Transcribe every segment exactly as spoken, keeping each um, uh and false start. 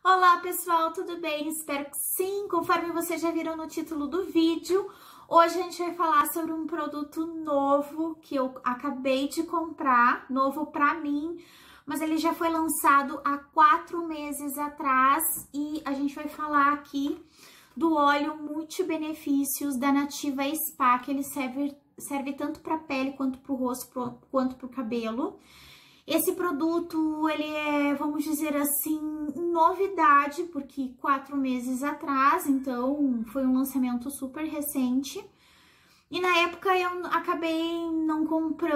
Olá pessoal, tudo bem? Espero que sim, conforme vocês já viram no título do vídeo. Hoje a gente vai falar sobre um produto novo que eu acabei de comprar, novo pra mim, mas ele já foi lançado há quatro meses atrás e a gente vai falar aqui do óleo multibenefícios da Nativa Spa, que ele serve, serve tanto para pele quanto para o rosto pro, quanto para o cabelo. Esse produto, ele é, vamos dizer assim, novidade, porque quatro meses atrás, então foi um lançamento super recente. E na época eu acabei não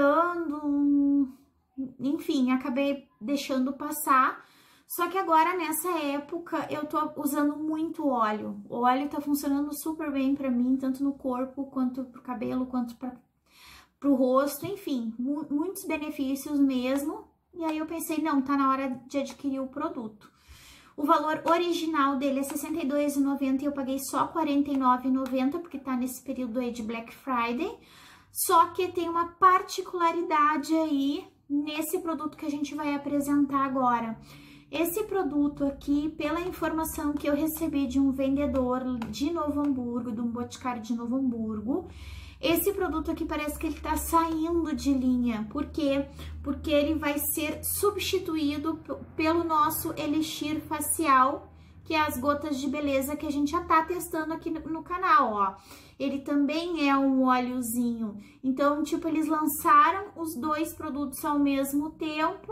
comprando, enfim, acabei deixando passar. Sá que agora, nessa época, eu tô usando muito óleo. O óleo tá funcionando super bem pra mim, tanto no corpo, quanto pro cabelo, quanto pra pro rosto, enfim, mu muitos benefícios mesmo. E aí eu pensei, não, tá na hora de adquirir o produto. O valor original dele é sessenta e dois reais e noventa centavos e eu paguei só quarenta e nove reais e noventa centavos, porque tá nesse período aí de Black Friday. Só que tem uma particularidade aí nesse produto que a gente vai apresentar agora. Esse produto aqui, pela informação que eu recebi de um vendedor de Novo Hamburgo, de um boticário de Novo Hamburgo, esse produto aqui parece que ele tá saindo de linha. Por quê? Porque ele vai ser substituído pelo nosso elixir facial, que é as gotas de beleza que a gente já tá testando aqui no, no canal, ó. Ele também é um óleozinho. Então, tipo, eles lançaram os dois produtos ao mesmo tempo.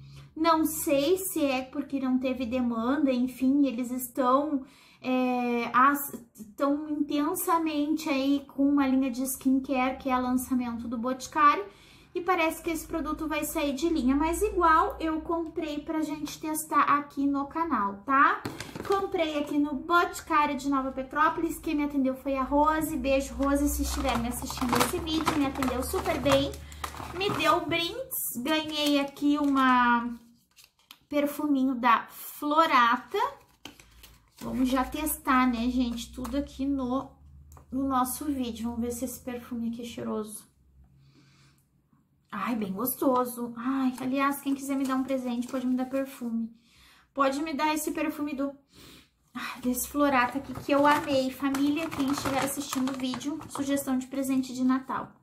Não sei se é porque não teve demanda, enfim, eles estão... É, estão intensamente aí com uma linha de skincare, que é o lançamento do Boticário, e parece que esse produto vai sair de linha, mas igual eu comprei pra gente testar aqui no canal, tá? Comprei aqui no Boticário de Nova Petrópolis, quem me atendeu foi a Rose. Beijo, Rose, se estiver me assistindo esse vídeo, me atendeu super bem, me deu brindes, ganhei aqui uma perfuminho da Florata. Vamos já testar, né, gente, tudo aqui no, no nosso vídeo. Vamos ver se esse perfume aqui é cheiroso. Ai, bem gostoso. Ai, aliás, quem quiser me dar um presente, pode me dar perfume. Pode me dar esse perfume do... Ai, desse Florata aqui, que eu amei. Família, quem estiver assistindo o vídeo, sugestão de presente de Natal.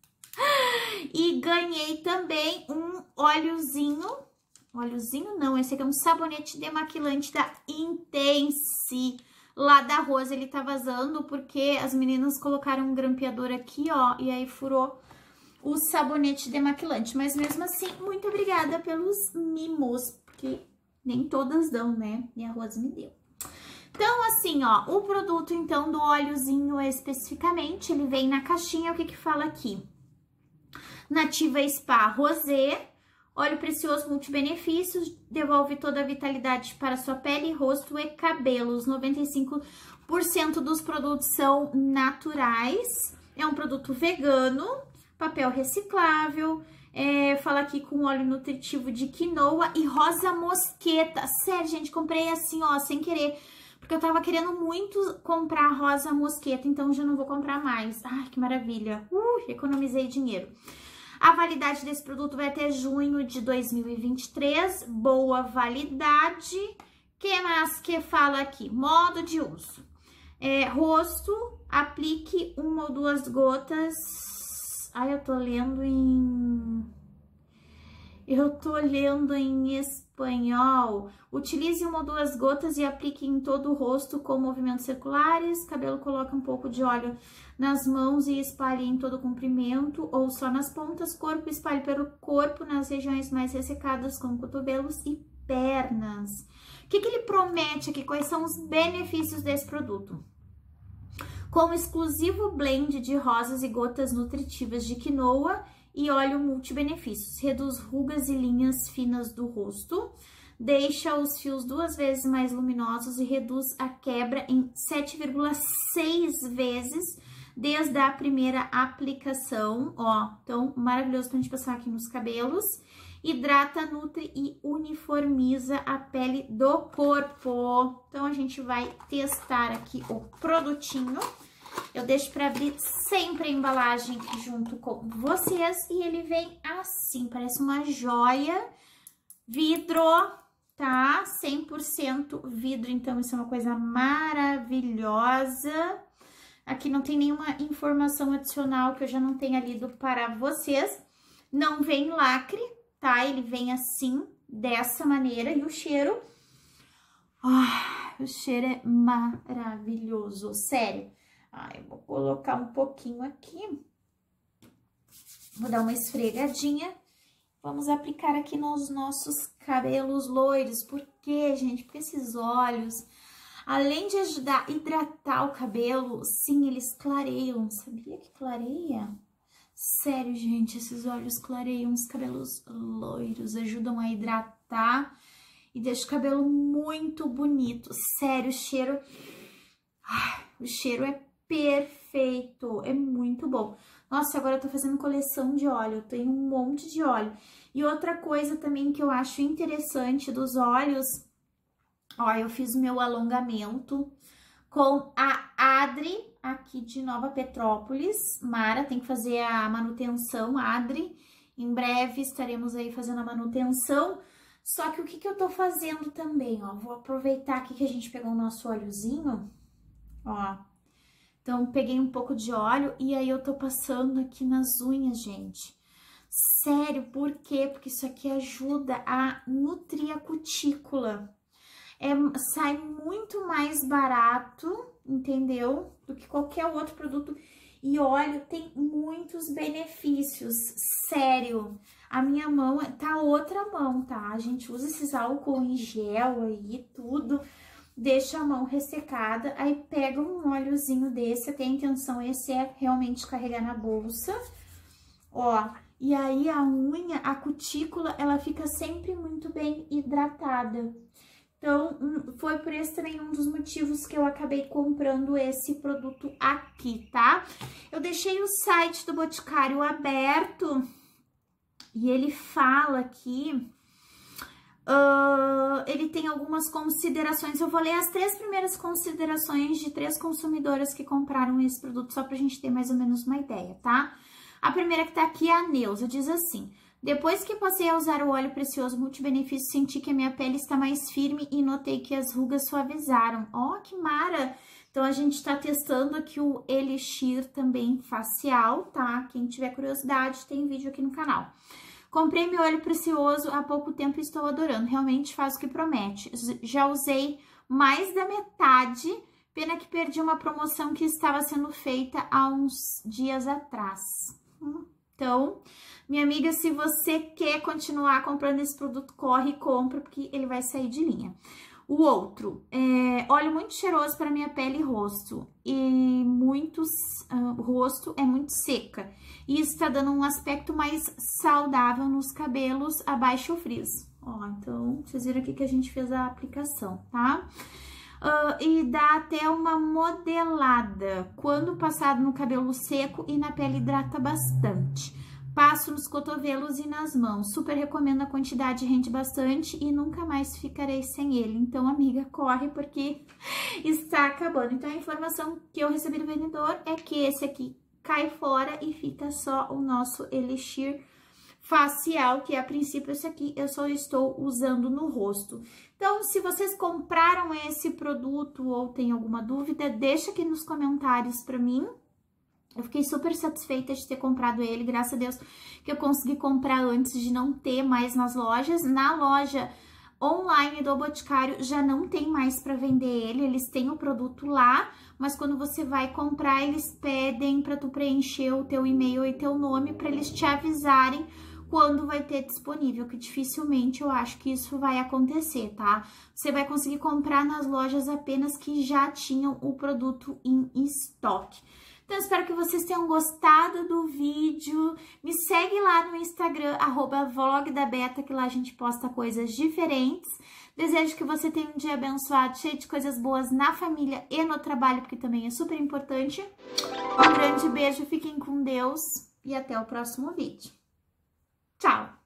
E ganhei também um óleozinho... Óleozinho não, esse aqui é um sabonete demaquilante da Intense, lá da Rosa. Ele tá vazando porque as meninas colocaram um grampeador aqui, ó, e aí furou o sabonete demaquilante. Mas mesmo assim, muito obrigada pelos mimos, porque nem todas dão, né? E a Rosa me deu. Então, assim, ó, o produto, então, do óleozinho especificamente, ele vem na caixinha, o que que fala aqui? Nativa Spa Rosé. Óleo precioso multibenefícios, devolve toda a vitalidade para sua pele, rosto e cabelos. noventa e cinco por cento dos produtos são naturais. É um produto vegano, papel reciclável. É, fala aqui com óleo nutritivo de quinoa e rosa mosqueta. Sério, gente, comprei assim, ó, sem querer. Porque eu tava querendo muito comprar rosa mosqueta, então já não vou comprar mais. Ai, que maravilha. Uh, economizei dinheiro. A validade desse produto vai até junho de dois mil e vinte e três, boa validade. Que mais que fala aqui? Modo de uso. É, rosto, aplique uma ou duas gotas. Ai, eu tô lendo em... Eu tô lendo em espanhol. Utilize uma ou duas gotas e aplique em todo o rosto com movimentos circulares. Cabelo, coloca um pouco de óleo nas mãos e espalhe em todo o comprimento ou só nas pontas. Corpo, espalhe pelo corpo nas regiões mais ressecadas, como cotovelos e pernas. O que que ele promete aqui? Quais são os benefícios desse produto? Com exclusivo blend de rosas e gotas nutritivas de quinoa e óleo multibenefícios, reduz rugas e linhas finas do rosto, deixa os fios duas vezes mais luminosos e reduz a quebra em sete vírgula seis vezes desde a primeira aplicação, ó. Então, maravilhoso pra gente passar aqui nos cabelos. Hidrata, nutre e uniformiza a pele do corpo. Então, a gente vai testar aqui o produtinho. Eu deixo para abrir sempre a embalagem junto com vocês e ele vem assim, parece uma joia, vidro, tá? cem por cento vidro, então isso é uma coisa maravilhosa. Aqui não tem nenhuma informação adicional que eu já não tenha lido para vocês. Não vem lacre, tá? Ele vem assim, dessa maneira, e o cheiro... Ah, o cheiro é maravilhoso, sério. Ah, eu vou colocar um pouquinho aqui. Vou dar uma esfregadinha. Vamos aplicar aqui nos nossos cabelos loiros. Por quê, gente? Porque esses óleos, além de ajudar a hidratar o cabelo, sim, eles clareiam. Sabia que clareia? Sério, gente, esses óleos clareiam os cabelos loiros, ajudam a hidratar e deixa o cabelo muito bonito. Sério, o cheiro... Ai, o cheiro é perfeito, é muito bom. Nossa, agora eu tô fazendo coleção de óleo, eu tenho um monte de óleo. E outra coisa também que eu acho interessante dos óleos, ó, eu fiz o meu alongamento com a Adri, aqui de Nova Petrópolis. Mara tem que fazer a manutenção, Adri. Em breve estaremos aí fazendo a manutenção. Só que o que que eu tô fazendo também, ó, vou aproveitar aqui que a gente pegou o nosso óleozinho, ó. Então, peguei um pouco de óleo e aí eu tô passando aqui nas unhas, gente. Sério, por quê? Porque isso aqui ajuda a nutrir a cutícula. É, sai muito mais barato, entendeu? Do que qualquer outro produto. E óleo tem muitos benefícios, sério. A minha mão tá outra mão, tá? A gente usa esses álcool em gel aí, tudo... Deixa a mão ressecada, aí pega um óleozinho desse, até a intenção esse é realmente carregar na bolsa, ó, e aí a unha, a cutícula, ela fica sempre muito bem hidratada. Então, foi por esse também um dos motivos que eu acabei comprando esse produto aqui, tá? Eu deixei o site do Boticário aberto e ele fala aqui... Uh, ele tem algumas considerações, eu vou ler as três primeiras considerações de três consumidoras que compraram esse produto, só pra gente ter mais ou menos uma ideia, tá? A primeira que tá aqui é a Neuza, diz assim: depois que passei a usar o óleo precioso multibenefício, senti que a minha pele está mais firme e notei que as rugas suavizaram. Ó, que mara! Então, a gente tá testando aqui o Elixir também facial, tá? Quem tiver curiosidade, tem vídeo aqui no canal. Comprei meu óleo precioso há pouco tempo e estou adorando, realmente faz o que promete. Já usei mais da metade, pena que perdi uma promoção que estava sendo feita há uns dias atrás. Então, minha amiga, se você quer continuar comprando esse produto, corre e compra, porque ele vai sair de linha. O outro, é óleo muito cheiroso para minha pele e rosto, e muitos, uh, o rosto é muito seca, e isso tá dando um aspecto mais saudável nos cabelos a baixo frizz. Ó, então, vocês viram aqui que a gente fez a aplicação, tá? Uh, e dá até uma modelada, quando passado no cabelo seco e na pele hidrata bastante. Passo nos cotovelos e nas mãos. Super recomendo, a quantidade rende bastante e nunca mais ficarei sem ele. Então, amiga, corre porque está acabando. Então, a informação que eu recebi do vendedor é que esse aqui cai fora e fica só o nosso Elixir facial, que a princípio esse aqui eu só estou usando no rosto. Então, se vocês compraram esse produto ou tem alguma dúvida, deixa aqui nos comentários para mim. Eu fiquei super satisfeita de ter comprado ele, graças a Deus que eu consegui comprar antes de não ter mais nas lojas. Na loja online do Boticário já não tem mais para vender ele, eles têm o produto lá, mas quando você vai comprar, eles pedem para tu preencher o teu e-mail e teu nome para eles te avisarem quando vai ter disponível, que dificilmente eu acho que isso vai acontecer, tá? Você vai conseguir comprar nas lojas apenas que já tinham o produto em estoque. Então, espero que vocês tenham gostado do vídeo. Me segue lá no Instagram, arroba vlogdabeta, que lá a gente posta coisas diferentes. Desejo que você tenha um dia abençoado, cheio de coisas boas na família e no trabalho, porque também é super importante. Um grande beijo, fiquem com Deus e até o próximo vídeo. Tchau!